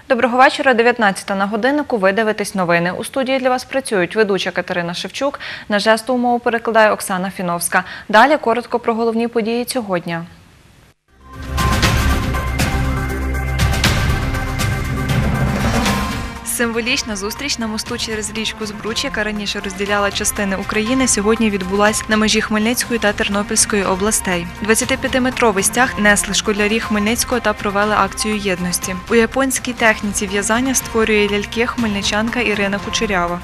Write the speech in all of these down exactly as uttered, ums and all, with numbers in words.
Доброго вечора, дев'ятнадцята на годиннику, ви дивитесь новини. У студії для вас працюють ведуча Катерина Шевчук, на жестову мову перекладає Оксана Фіновська. Далі коротко про головні події цього дня. Символічна зустріч на мосту через річку Збруч, яка раніше розділяла частини України, сьогодні відбулась на межі Хмельницької та Тернопільської областей. двадцятип'ятиметровий стяг несли школярі Хмельницького та провели акцію єдності. У японській техніці в'язання створює ляльки хмельничанка Ірина Кучерява.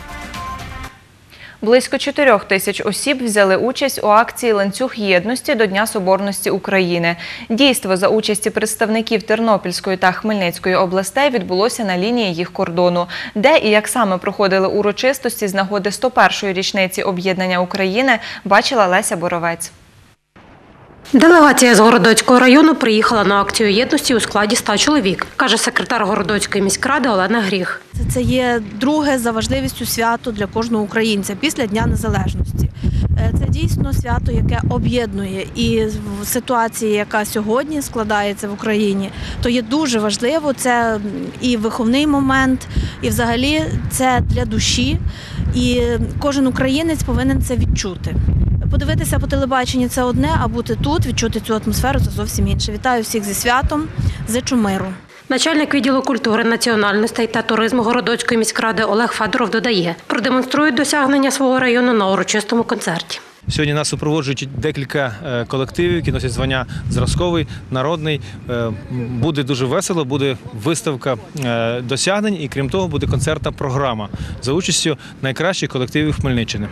Близько чотирьох тисяч осіб взяли участь у акції «Ланцюг єдності» до Дня Соборності України. Дійство за участі представників Тернопільської та Хмельницької областей відбулося на лінії їх кордону. Де і як саме проходили урочистості з нагоди сто першої річниці об'єднання України, бачила Леся Боровець. Делегація з Городоцького району приїхала на акцію єдності у складі ста чоловік, каже секретар Городоцької міськради Олена Гріх. Це є друге за важливістю свято для кожного українця після Дня Незалежності. Це дійсно свято, яке об'єднує, і в ситуації, яка сьогодні складається в Україні, то є дуже важливо, це і виховний момент, і взагалі це для душі, і кожен українець повинен це відчути. Подивитися по телебаченню – це одне, а бути тут, відчути цю атмосферу – це зовсім інше. Вітаю всіх зі святом, зичу миру. Начальник відділу культури, національностей та туризму Городоцької міськради Олег Федоров додає, продемонструють досягнення свого району на урочистому концерті. Сьогодні нас супроводжують декілька колективів, які носять звання «Зразковий», «Народний». Буде дуже весело, буде виставка досягнень і, крім того, буде концертна програма за участю найкращих колективів Хмельниччини.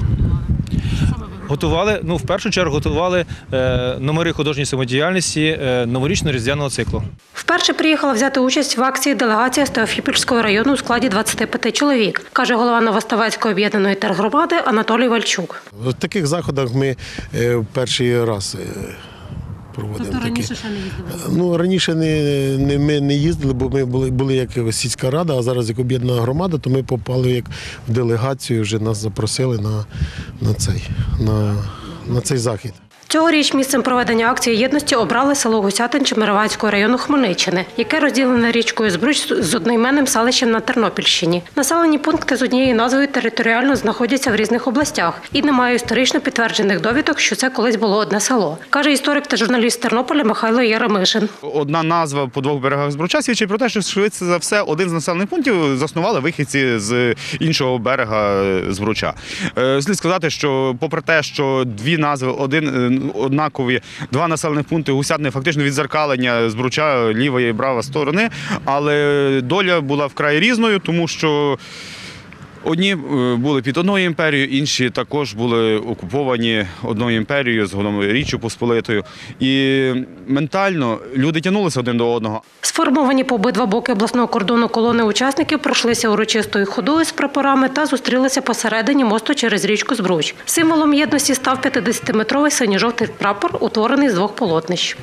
Готували, ну, в першу чергу готували е, номери художньої самодіяльності е, новорічно-різдвяного циклу. Вперше приїхала взяти участь в акції делегація з Теофіпольського району у складі двадцяти п'яти чоловік, каже голова Новоставецької об'єднаної тергромади Анатолій Вальчук. В таких заходах ми е, перший раз е, проводимо. Тобто раніше такі. ще не їздили? Ну, раніше не, не, ми не їздили, бо ми були, були як сільська рада, а зараз як об'єднана громада, то ми попали як в делегацію, вже нас запросили на, на, цей, на, на цей захід. Цьогоріч місцем проведення акції єдності обрали село Гусятин Чемеровецького району Хмельниччини, яке розділене річкою Збруч з одноіменним селищем на Тернопільщині. Населені пункти з однією назвою територіально знаходяться в різних областях і немає історично підтверджених довідок, що це колись було одне село, каже історик та журналіст Тернополя Михайло Яремишин. Одна назва по двох берегах Збруча свідчить про те, що швидше за все один з населених пунктів заснували вихідці з іншого берега Збруча. Слід сказати, що попри те, що дві назви один однакові, два населених пункти Гусятини фактично відзеркалення Збруча лівої і правої сторони, але доля була вкрай різною, тому що одні були під одною імперією, інші також були окуповані одною імперією, згодом Річчю Посполитою. І ментально люди тягнулися один до одного. Сформовані по обидва боки обласного кордону колони учасників пройшлися урочистою ходою з прапорами та зустрілися посередині мосту через річку Збруч. Символом єдності став п'ятидесятиметровий синьо-жовтий прапор, утворений з двох полотнищ.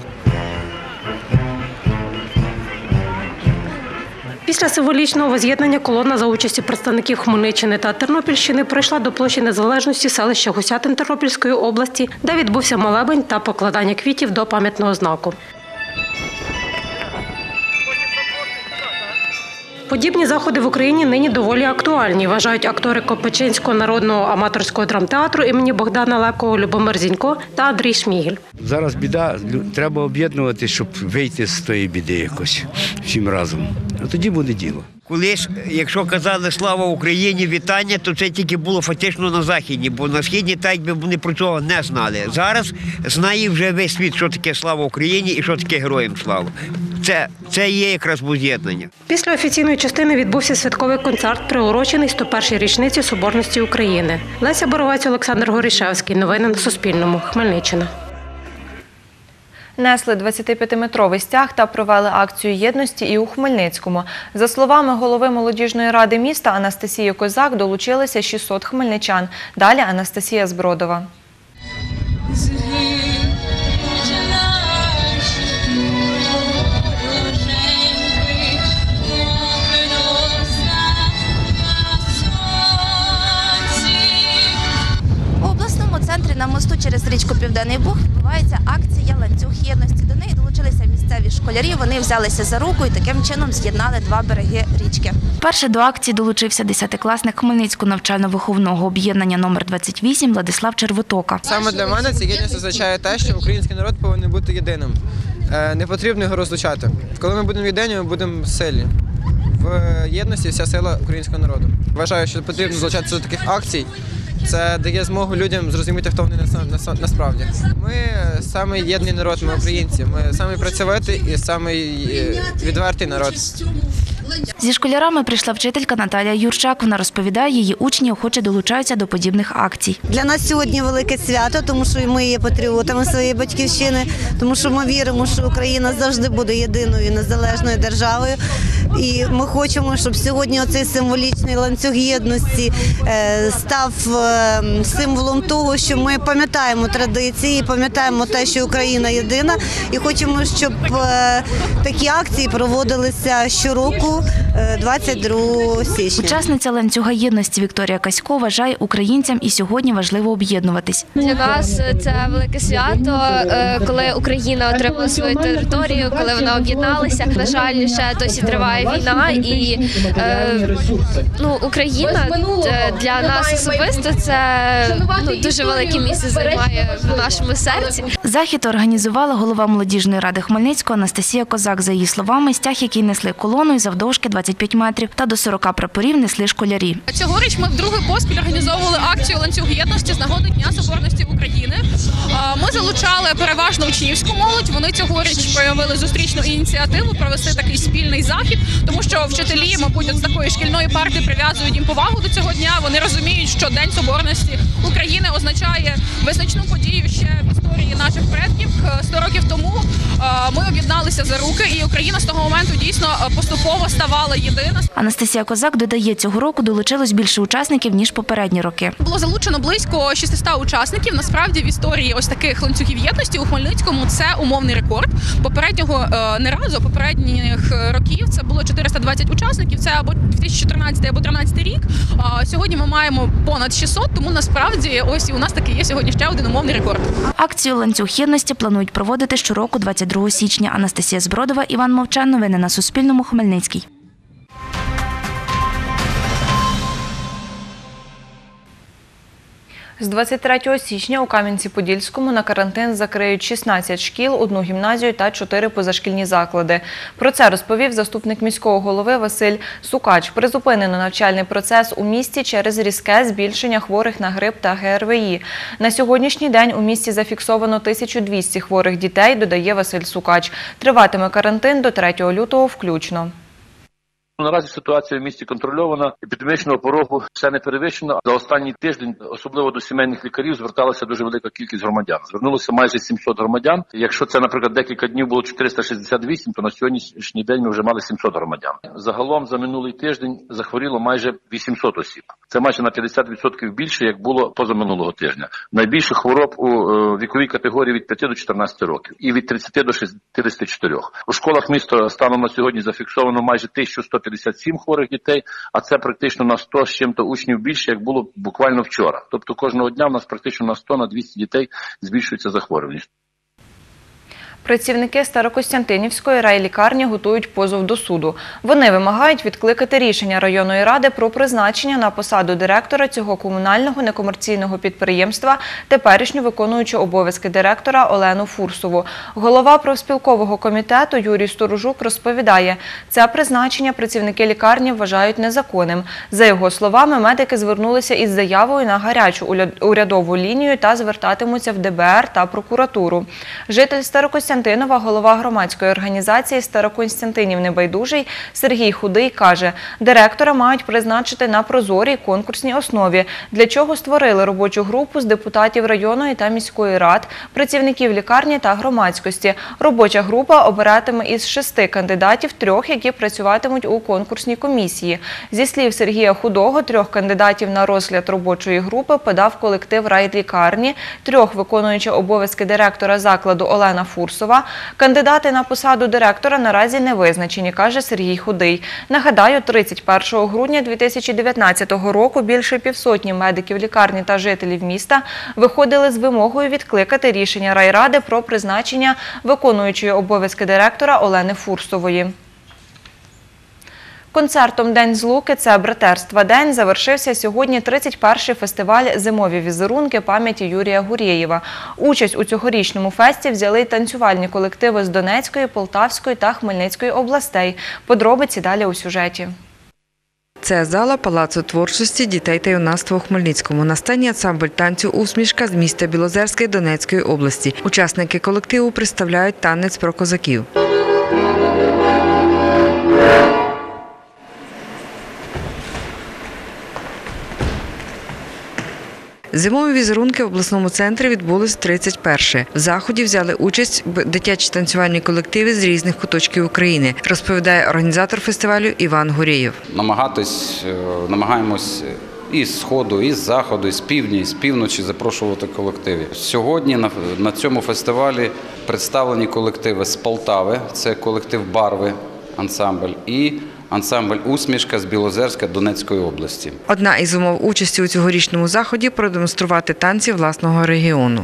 Після символічного воз'єднання колона за участі представників Хмельниччини та Тернопільщини прийшла до площі Незалежності селища Гусятин Тернопільської області, де відбувся молебень та покладання квітів до пам'ятного знаку. Подібні заходи в Україні нині доволі актуальні, вважають актори Копачинського народного аматорського драмтеатру імені Богдана Лекого Любомир Зінько та Андрій Шмігель. Зараз біда, треба об'єднувати, щоб вийти з тої біди якось всім разом. А тоді буде діло. Колись, якщо казали «Слава Україні», вітання, то це тільки було фактично на Західні, бо на Східні так би вони про цього не знали. Зараз знає вже весь світ, що таке «Слава Україні» і що таке «Героям слава». Це, це є якраз воз'єднання. Після офіційної частини відбувся святковий концерт, приурочений сто першій річниці Соборності України. Леся Боровець, Олександр Горішевський. Новини на Суспільному. Хмельниччина. Несли двадцятип'ятиметровий стяг та провели акцію єдності і у Хмельницькому. За словами голови молодіжної ради міста Анастасії Козак, долучилися шістсот хмельничан. Далі Анастасія Збродова. На мосту через річку Південний Буг відбувається акція «Ланцюг єдності». До неї долучилися місцеві школярі, вони взялися за руку і таким чином з'єднали два береги річки. Перше до акції долучився десятикласник Хмельницького навчально-виховного об'єднання номер двадцять вісім Владислав Червотока. Саме для мене ця єдність означає те, що український народ повинен бути єдиним. Не потрібно його розлучати. Коли ми будемо єдині, ми будемо сильні. В єдності вся сила українського народу. Вважаю, що потрібно залучатися до таких акцій. Це дає змогу людям зрозуміти, хто вони насправді. Ми самий єдний народ, ми українці. Ми самий працьовитий і самий відвертий народ. Зі школярами прийшла вчителька Наталія Юрчак. Вона розповідає, її учні охоче долучаються до подібних акцій. Для нас сьогодні велике свято, тому що ми є патріотами своєї батьківщини, тому що ми віримо, що Україна завжди буде єдиною незалежною державою. І ми хочемо, щоб сьогодні оцей символічний ланцюг єдності став символом того, що ми пам'ятаємо традиції, пам'ятаємо те, що Україна єдина, і хочемо, щоб такі акції проводилися щороку двадцять другого січня. Учасниця ланцюга єдності Вікторія Касько вважає, українцям і сьогодні важливо об'єднуватись. Для нас це велике свято, коли Україна отримала свою територію, коли вона об'єдналася. На жаль, ще досі триває війна, і ну, Україна для нас особисто це ну, дуже велике місце займає в нашому серці. Захід організувала голова молодіжної ради Хмельницького Анастасія Козак. За її словами, стяг, який несли колоною завдовжки двадцять п'ять метрів, та до сорока прапорів несли школярі. Цьогоріч ми вдруге поспіль організовували акцію «Ланцюг єдності» з нагоди Дня Соборності України. Ми залучали переважно учнівську молодь. Вони цьогоріч проявили зустрічну ініціативу провести такий спільний захід, тому що вчителі, мабуть, з такої шкільної парти прив'язують їм повагу до цього дня. Вони розуміють, що День Соборності України означає визначну подію ще в історії наших предків. Сто років тому ми об'єдналися за руки, і Україна з того моменту дійсно поступово ставала єдина. Анастасія Козак додає, цього року долучилось більше учасників, ніж попередні роки. Було залучено близько шістсот учасників. Насправді в історії ось таких ланцюгів єдності у Хмельницькому це умовний рекорд. Попереднього не разу, попередніх років це було чотириста двадцять учасників, це або дві тисячі чотирнадцятий, або дві тисячі тринадцятий рік. Сьогодні ми маємо понад шістсот, тому насправді ось і у нас таки є сьогодні ще один умовний рекорд. Акцію «Ланцюг єдності» планують проводити щороку двадцять другого січня. Анастасія Збродова, Іван Мовчан. Новини на Суспільному. Хмельницький. З двадцять третього січня у Кам'янці-Подільському на карантин закриють шістнадцять шкіл, одну гімназію та чотири позашкільні заклади. Про це розповів заступник міського голови Василь Сукач. Призупинено навчальний процес у місті через різке збільшення хворих на грип та ге ер ве і. На сьогоднішній день у місті зафіксовано тисячу двісті хворих дітей, додає Василь Сукач. Триватиме карантин до третього лютого включно. Наразі ситуація в місті контрольована, епідемічного порогу все не перевищено. За останній тиждень, особливо до сімейних лікарів, зверталася дуже велика кількість громадян. Звернулося майже сімсот громадян. Якщо це, наприклад, декілька днів було чотириста шістдесят вісім, то на сьогоднішній день ми вже мали сімсот громадян. Загалом за минулий тиждень захворіло майже вісімсот осіб. Це майже на п'ятдесят відсотків більше, як було позаминулого тижня. Найбільше хвороб у віковій категорії від п'яти до чотирнадцяти років і від тридцяти до шістдесяти чотирьох. У школах міста станом на сьогодні зафіксовано майже тисячу сто п'ятдесят сім хворих дітей, а це практично на сто з чим-то учнів більше, як було буквально вчора. Тобто кожного дня в нас практично на сто, на двісті дітей збільшується захворюваність. Працівники Старокостянтинівської райлікарні готують позов до суду. Вони вимагають відкликати рішення районної ради про призначення на посаду директора цього комунального некомерційного підприємства теперішню виконуючу обов'язки директора Олену Фурсову. Голова профспілкового комітету Юрій Сторожук розповідає, це призначення працівники лікарні вважають незаконним. За його словами, медики звернулися із заявою на гарячу урядову лінію та звертатимуться в де бе ер та прокуратуру. Житель Старокостянтинівської голова громадської організації Старокостянтинів Небайдужий Сергій Худий каже, директора мають призначити на прозорій конкурсній основі, для чого створили робочу групу з депутатів районної та міської рад, працівників лікарні та громадськості. Робоча група обиратиме із шести кандидатів трьох, які працюватимуть у конкурсній комісії. Зі слів Сергія Худого, трьох кандидатів на розгляд робочої групи подав колектив райлікарні, трьох виконуючи обов'язки директора закладу Олена Фурсова, Фурсова, кандидати на посаду директора наразі не визначені, каже Сергій Худий. Нагадаю, тридцять першого грудня дві тисячі дев'ятнадцятого року більше півсотні медиків лікарні та жителів міста виходили з вимогою відкликати рішення райради про призначення виконуючої обов'язки директора Олени Фурсової. Концертом «День Злуки» – це братерства день завершився сьогодні тридцять перший фестиваль «Зимові візерунки» пам'яті Юрія Гурєєва. Участь у цьогорічному фесті взяли й танцювальні колективи з Донецької, Полтавської та Хмельницької областей. Подробиці далі у сюжеті. Це зала Палацу творчості дітей та юнацтва у Хмельницькому. На сцені ансамбль танцю «Усмішка» з міста Білозерське Донецької області. Учасники колективу представляють танець про козаків. Зимові візерунки в обласному центрі відбулись тридцять перше. В заході взяли участь дитячі танцювальні колективи з різних куточків України, розповідає організатор фестивалю Іван Гурєєв. Намагатись, намагаємось і з сходу, і з заходу, і з півдні, і з півночі запрошувати колективи. Сьогодні на, на цьому фестивалі представлені колективи з Полтави, це колектив «Барви» ансамбль, і ансамбль «Усмішка» з Білозерська Донецької області. Одна із умов участі у цьогорічному заході – продемонструвати танці власного регіону.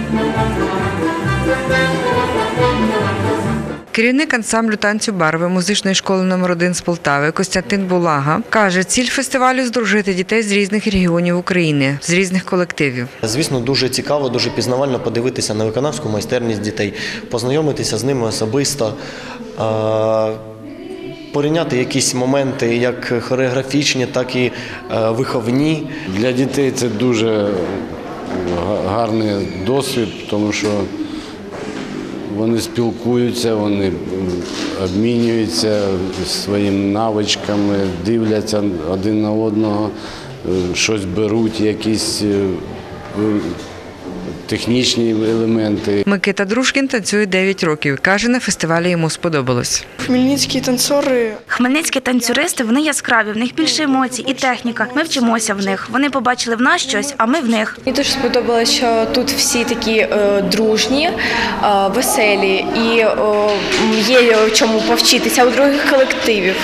Керівник ансамблю танцю «Барви» музичної школи номер один з Полтави Костянтин Булага каже, ціль фестивалю – здружити дітей з різних регіонів України, з різних колективів. Звісно, дуже цікаво, дуже пізнавально подивитися на виконавську майстерність дітей, познайомитися з ними особисто, порівняти якісь моменти, як хореографічні, так і виховні. Для дітей це дуже гарний досвід, тому що вони спілкуються, вони обмінюються своїми навичками, дивляться один на одного, щось беруть, якісь технічні елементи. Микита Дружкін танцює дев'ять років. Каже, на фестивалі йому сподобалось. Хмельницькі танцори. Хмельницькі танцюристи, вони яскраві, в них більше емоцій і техніка. Ми вчимося в них. Вони побачили в нас щось, а ми в них. Мені дуже сподобалося, що тут всі такі е, дружні, е, веселі і е, є чому повчитися у других колективів.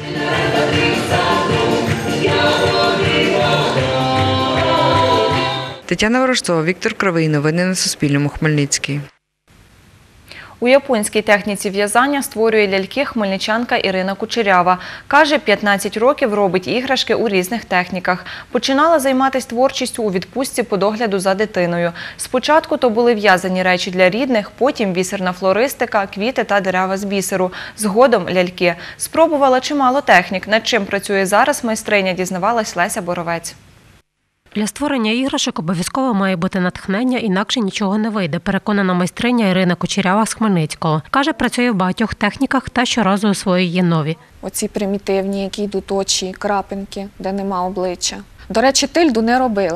Тетяна Ворожцова, Віктор Кривий. Новини на Суспільному. Хмельницький. У японській техніці в'язання створює ляльки хмельничанка Ірина Кучерява. Каже, п'ятнадцять років робить іграшки у різних техніках. Починала займатися творчістю у відпустці по догляду за дитиною. Спочатку то були в'язані речі для рідних, потім бісерна флористика, квіти та дерева з бісеру. Згодом ляльки. Спробувала чимало технік. Над чим працює зараз майстриня, дізнавалась Леся Боровець. Для створення іграшок обов'язково має бути натхнення, інакше нічого не вийде, переконана майстриня Ірина Кучерява з Хмельницького. Каже, працює в багатьох техніках та щоразу освоює нові. Оці примітивні, які йдуть очі, крапинки, де нема обличчя. До речі, тильду не робила.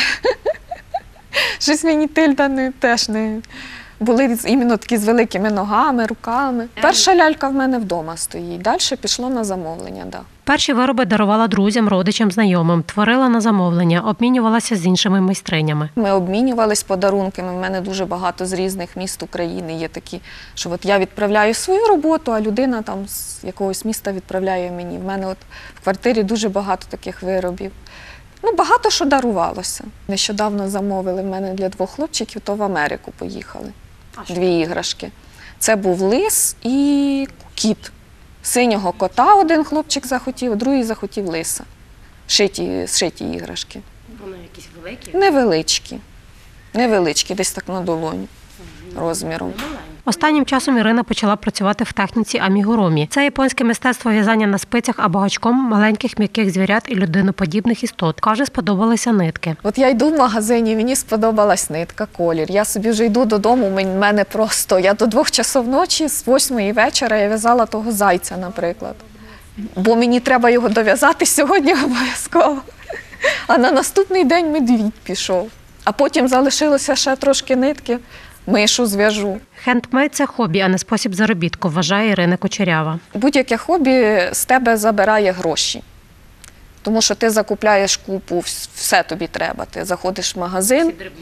Щось мені тильда не, теж не... Були іменно такі з великими ногами, руками. Перша лялька в мене вдома стоїть, далі пішло на замовлення. Да. Перші вироби дарувала друзям, родичам, знайомим, творила на замовлення, обмінювалася з іншими майстринями. Ми обмінювались подарунками, в мене дуже багато з різних міст України є такі, що от я відправляю свою роботу, а людина там з якогось міста відправляє мені. В мене от в квартирі дуже багато таких виробів. Ну, багато що дарувалося. Нещодавно замовили в мене для двох хлопчиків, то в Америку поїхали. Дві іграшки. Це був лис і кіт. Синього кота один хлопчик захотів, другий захотів лиса. Шиті, шиті іграшки. Вони якісь великі? Невеличкі. Невеличкі, десь так на долоню розміром. Останнім часом Ірина почала працювати в техніці амігуромі. Це японське мистецтво в'язання на спицях або гачком маленьких м'яких звірят і людиноподібних істот. Каже, сподобалися нитки. От я йду в магазині, мені сподобалась нитка, колір. Я собі вже йду додому, в мене просто, я до двох часов ночі, з восьмої вечора я в'язала того зайця, наприклад. Бо мені треба його дов'язати сьогодні обов'язково. А на наступний день медвідь пішов. А потім залишилося ще трошки нитки. Мишу зв'яжу. Хендмейд – це хобі, а не спосіб заробітку, вважає Ірина Кучерява. Будь-яке хобі з тебе забирає гроші. Тому що ти закупляєш купу, все тобі треба. Ти заходиш в магазин, всі дрібнички,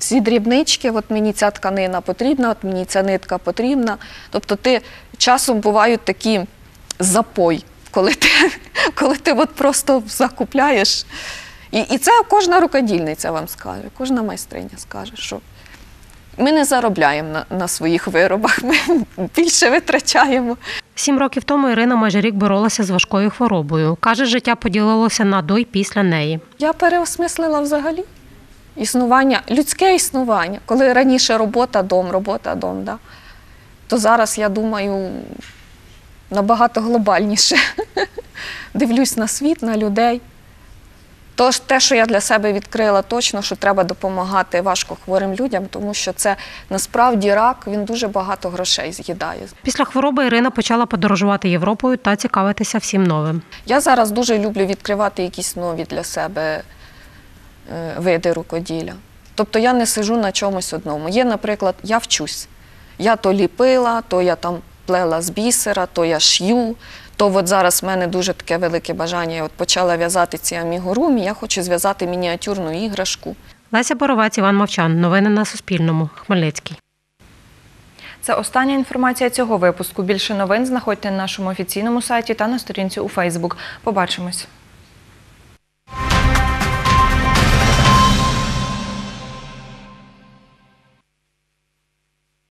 всі дрібнички, от мені ця тканина потрібна, от мені ця нитка потрібна. Тобто ти часом бувають такі запой, коли ти, коли ти от просто закупляєш. І, і це кожна рукодільниця вам скаже, кожна майстриня скаже, що ми не заробляємо на, на своїх виробах, ми більше витрачаємо. Сім років тому Ірина майже рік боролася з важкою хворобою. Каже, життя поділилося на до й після неї. Я переосмислила взагалі існування, людське існування. Коли раніше робота, дом, робота, дом, да? То зараз, я думаю, набагато глобальніше. Дивлюсь на світ, на людей. Тож те, що я для себе відкрила точно, що треба допомагати важкохворим людям, тому що це насправді рак, він дуже багато грошей з'їдає. Після хвороби Ірина почала подорожувати Європою та цікавитися всім новим. Я зараз дуже люблю відкривати якісь нові для себе види рукоділля. Тобто я не сиджу на чомусь одному. Є, наприклад, я вчусь. Я то ліпила, то я там плела з бісера, то я шью. То от зараз в мене дуже таке велике бажання. Я от почала в'язати ці амігурумі, я хочу зв'язати мініатюрну іграшку. Леся Боровець, Іван Мовчан. Новини на Суспільному. Хмельницький. Це остання інформація цього випуску. Більше новин знаходьте на нашому офіційному сайті та на сторінці у Фейсбук. Побачимось.